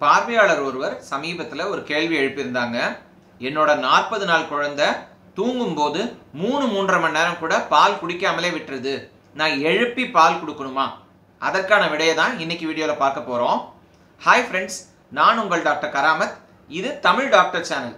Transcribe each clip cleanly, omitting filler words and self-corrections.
பார்வையாளர் ஒருவர் சமீபத்தில் ஒரு கேள்வி எழுப்பியிருந்தாங்க. என்னோட 40 நாள் குழந்தை தூங்கும்போது 3-3.5 மணி நேரம் கூட பால் குடிக்காமலே விட்டுருது, நான் எழுப்பி பால் கொடுக்கணுமா? அதற்கான விடையை தான் இன்னைக்கு வீடியோவில் பார்க்க போகிறோம். ஹாய் ஃப்ரெண்ட்ஸ், நான் உங்கள் டாக்டர் கராமத். இது தமிழ் டாக்டர் சேனல்.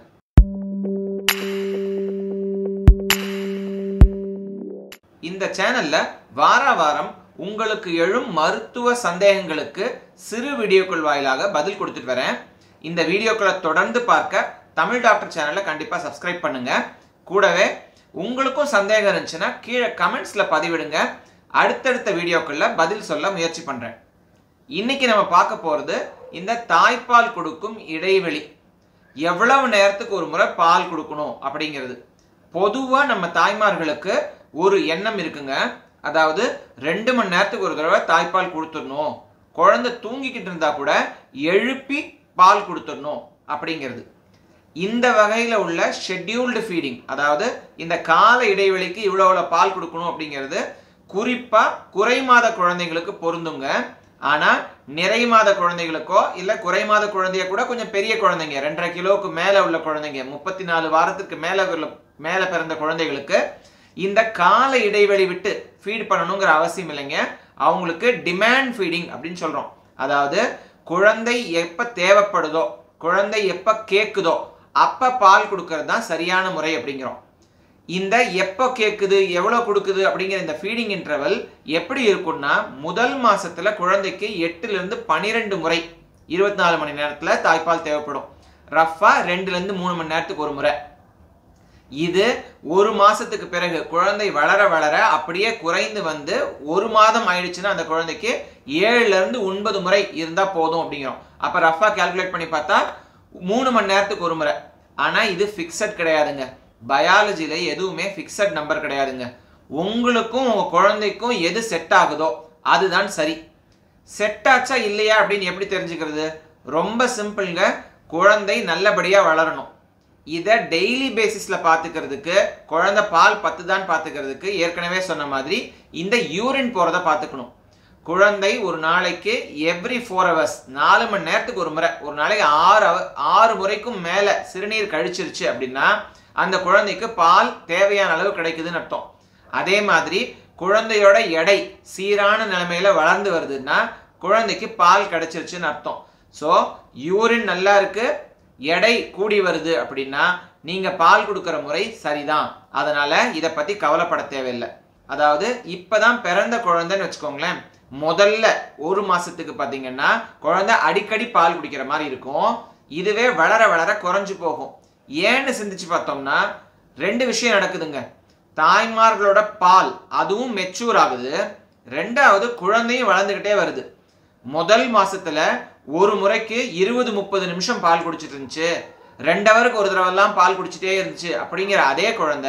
இந்த சேனல்ல வாரம் உங்களுக்கு எழும் மருத்துவ சந்தேகங்களுக்கு சிறு வீடியோக்கள் வாயிலாக பதில் கொடுத்துட்டு வரேன். இந்த வீடியோக்களை தொடர்ந்து பார்க்க தமிழ் டாக்டர் சேனலை கண்டிப்பா சப்ஸ்கிரைப் பண்ணுங்க. கூடவே உங்களுக்கும் சந்தேகம் இருந்துச்சுன்னா கீழே கமெண்ட்ஸ்ல பதிவிடுங்க. அடுத்தடுத்த வீடியோக்கள்ல பதில் சொல்ல முயற்சி பண்றேன். இன்னைக்கு நம்ம பார்க்க போறது இந்த தாய்ப்பால் கொடுக்கும் இடைவெளி, எவ்வளவு நேரத்துக்கு ஒரு முறை பால் கொடுக்கணும் அப்படிங்கிறது. பொதுவா நம்ம தாய்மார்களுக்கு ஒரு எண்ணம் இருக்குங்க. அதாவது 2 மணி நேரத்துக்கு ஒரு தடவை தாய்ப்பால் கொடுத்துடணும், குழந்தை தூங்கிக்கிட்டு இருந்தா கூட எழுப்பி பால் கொடுத்துடணும் அப்படிங்கிறது. இந்த வகையில் உள்ள ஷெட்யூல்டு ஃபீடிங், அதாவது இந்த கால இடைவெளிக்கு இவ்வளோ பால் கொடுக்கணும் அப்படிங்கிறது குறிப்பா குறைமாத குழந்தைங்களுக்கு பொருந்துங்க. ஆனா நிறை மாத குழந்தைகளுக்கோ இல்ல குறைமாத குழந்தைய கூட கொஞ்சம் பெரிய குழந்தைங்க 2.5 கிலோவுக்கு மேல உள்ள குழந்தைங்க, 34 வாரத்துக்கு மேல பிறந்த குழந்தைகளுக்கு இந்த கால இடைவெளி விட்டு ஃபீட் பண்ணணுங்கிற அவசியம் இல்லைங்க. அவங்களுக்கு டிமாண்ட் ஃபீடிங் அப்படின்னு சொல்றோம். அதாவது குழந்தை எப்ப தேவைப்படுதோ, குழந்தை எப்ப கேக்குதோ அப்ப பால் கொடுக்கறது தான் சரியான முறை அப்படிங்கிறோம். இந்த எப்ப கேக்குது எவ்வளவு கொடுக்குது அப்படிங்கிற இந்த ஃபீடிங் இன்டர்வல் எப்படி இருக்கும்னா, முதல் மாசத்துல குழந்தைக்கு 8 ல இருந்து 12 முறை 24 மணி நேரத்துல தாய்ப்பால் தேவைப்படும். ரஃபா 2 ல இருந்து 3 மணி நேரத்துக்கு ஒரு முறை. இது ஒரு மாசத்துக்கு பிறகு குழந்தை வளர வளர அப்படியே குறைந்து வந்து 1 மாதம் ஆயிடுச்சுன்னா அந்த குழந்தைக்கு 7 ல இருந்து 9 முறை இருந்தா போதும் அப்படிங்கிறோம். அப்ப ரஃபா கால்குலேட் பண்ணி பார்த்தா 3 மணி நேரத்துக்கு ஒரு முறை. ஆனா இது பிக்சட் கிடையாதுங்க. பயாலஜில எதுவுமே பிக்சட் நம்பர் கிடையாதுங்க. உங்களுக்கும் உங்க குழந்தைக்கும் எது செட் ஆகுதோ அதுதான் சரி. செட் ஆச்சா இல்லையா அப்படின்னு எப்படி தெரிஞ்சுக்கிறது? ரொம்ப சிம்பிள்ங்க. குழந்தை நல்லபடியா வளரணும். இதை டெய்லி பேசிஸ்ல பாத்துக்கிறதுக்கு, குழந்தை பால் பத்துதான் பாத்துக்கிறதுக்கு ஏற்கனவே சொன்ன மாதிரி இந்த யூரின் போறதை பாத்துக்கணும். குழந்தை ஒரு நாளைக்கு எவ்ரி 4 hours 4 மணி நேரத்துக்கு ஒரு முறை, ஒரு நாளைக்கு 6 முறைக்கும் மேல சிறுநீர் கழிச்சிருச்சு அப்படின்னா அந்த குழந்தைக்கு பால் தேவையான அளவு கிடைக்குதுன்னு அர்த்தம். அதே மாதிரி குழந்தையோட எடை சீரான நிலைமையில வளர்ந்து வருதுன்னா குழந்தைக்கு பால் கிடைச்சிருச்சுன்னு அர்த்தம். ஸோ யூரின் நல்லா இருக்கு, எடை கூடி வருது அப்படின்னா நீங்க பால் கொடுக்கிற முறை சரிதான். அதனால இதை பத்தி கவலைப்பட தேவையில்லை. அதாவது இப்பதான் பிறந்த குழந்தைன்னு வச்சுக்கோங்களேன், முதல்ல 1 மாசத்துக்கு பாத்தீங்கன்னா குழந்தை அடிக்கடி பால் குடிக்கிற மாதிரி இருக்கும். இதுவே வளர வளர குறைஞ்சு போகும். ஏன்னு சிந்திச்சு பார்த்தோம்னா 2 விஷயம் நடக்குதுங்க. தாய்மார்களோட பால் அதுவும் மெச்சூர் ஆகுது, 2வது குழந்தையும் வளர்ந்துகிட்டே வருது. முதல் மாசத்துல ஒரு முறைக்கு 20-30 நிமிஷம் பால் குடிச்சிட்டு இருந்துச்சு, 2 ஹவருக்கு ஒரு தடவைலாம் பால் குடிச்சிட்டே இருந்துச்சு அப்படிங்கிற அதே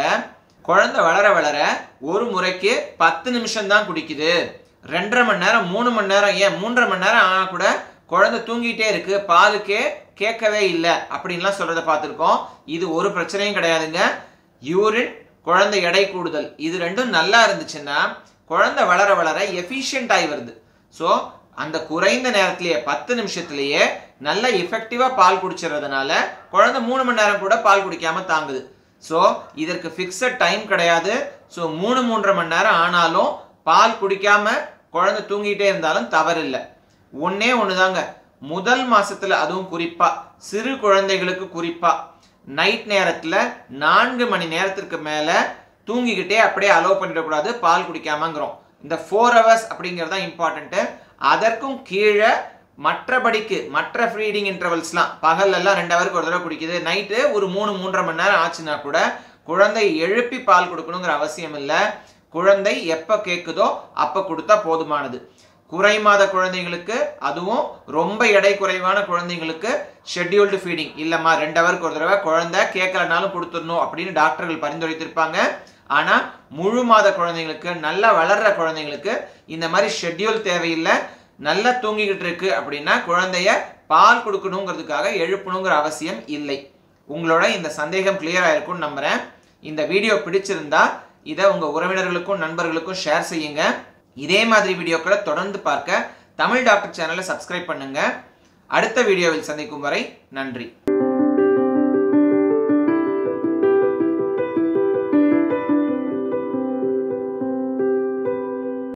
குழந்தை வளர வளர ஒரு முறைக்கு 10 நிமிஷம் தான் குடிக்குது, 2.5 மணி நேரம் 3 மணி நேரம் ஏன் 3.5 மணி நேரம் ஆனா கூட குழந்தை தூங்கிட்டே இருக்கு, பாலுக்கே கேட்கவே இல்லை அப்படின்லாம் சொல்றத பார்த்துருக்கோம். இது ஒரு பிரச்சனையும் கிடையாதுங்க. யூரின், குழந்தை எடை கூடுதல், இது ரெண்டும் நல்லா இருந்துச்சுன்னா குழந்தை வளர வளர எஃபிஷியன்ட் ஆகி வருது. ஸோ அந்த குறைந்த நேரத்திலேயே 10 நிமிஷத்திலேயே நல்ல எஃபெக்டிவா பால் குடிச்சிடறதுனால குழந்தை 3 மணி நேரம் கூட பால் குடிக்காம தாங்குது. ஸோ இதற்கு பிக்சட் டைம் கிடையாது. ஸோ 3-3.5 மணி நேரம் ஆனாலும் பால் குடிக்காம குழந்தை தூங்கிட்டே இருந்தாலும் தவறில்லை. ஒன்னே ஒண்ணுதாங்க, முதல் மாசத்துல அதுவும் குறிப்பா சிறு குழந்தைகளுக்கு குறிப்பா நைட் நேரத்துல 4 மணி நேரத்திற்கு மேல தூங்கிக்கிட்டே அப்படியே அலோவ் பண்ணிடக்கூடாது பால் குடிக்காமங்கிறோம். இந்த 4 hours அப்படிங்கிறது தான் இம்பார்ட்டன்ட். அதற்கும் கீழே மற்றபடிக்கு மற்ற ஃபீடிங் இன்டர்வல்ஸ்லாம் பகல்லெல்லாம் 2 ஹவருக்கு ஒரு தடவை குடிக்குது, நைட்டு ஒரு 3-3.5 மணி நேரம் ஆச்சுன்னா கூட குழந்தை எழுப்பி பால் கொடுக்கணுங்கிற அவசியம் இல்லை. குழந்தை எப்ப கேட்குதோ அப்ப கொடுத்தா போதுமானது. குறைமாத குழந்தைங்களுக்கு, அதுவும் ரொம்ப எடை குறைவான குழந்தைங்களுக்கு ஷெட்யூல்டு ஃபீடிங் இல்லம்மா 2 ஹவருக்கு ஒரு தடவை குழந்தை கேட்கலனாலும் கொடுத்துடணும் அப்படின்னு டாக்டர்கள் பரிந்துரைத்திருப்பாங்க. ஆனா முழு மாத குழந்தைங்களுக்கு, நல்லா வளர்ற குழந்தைங்களுக்கு இந்த மாதிரி ஷெட்யூல் தேவையில்லை. நல்லா தூங்கிக்கிட்டு இருக்கு அப்படின்னா குழந்தைய பால் கொடுக்கணுங்கிறதுக்காக எழுப்பணுங்கிற அவசியம் இல்லை. உங்களோட இந்த சந்தேகம் கிளியர் ஆயிருக்கும்னு நம்புறேன். இந்த வீடியோ பிடிச்சிருந்தா இதை உங்க உறவினர்களுக்கும் நண்பர்களுக்கும் ஷேர் செய்யுங்க. இதே மாதிரி வீடியோக்களை தொடர்ந்து பார்க்க தமிழ் டாக்டர் சேனலை சப்ஸ்கிரைப் பண்ணுங்க. அடுத்த வீடியோவில் சந்திக்கும் வரை நன்றி.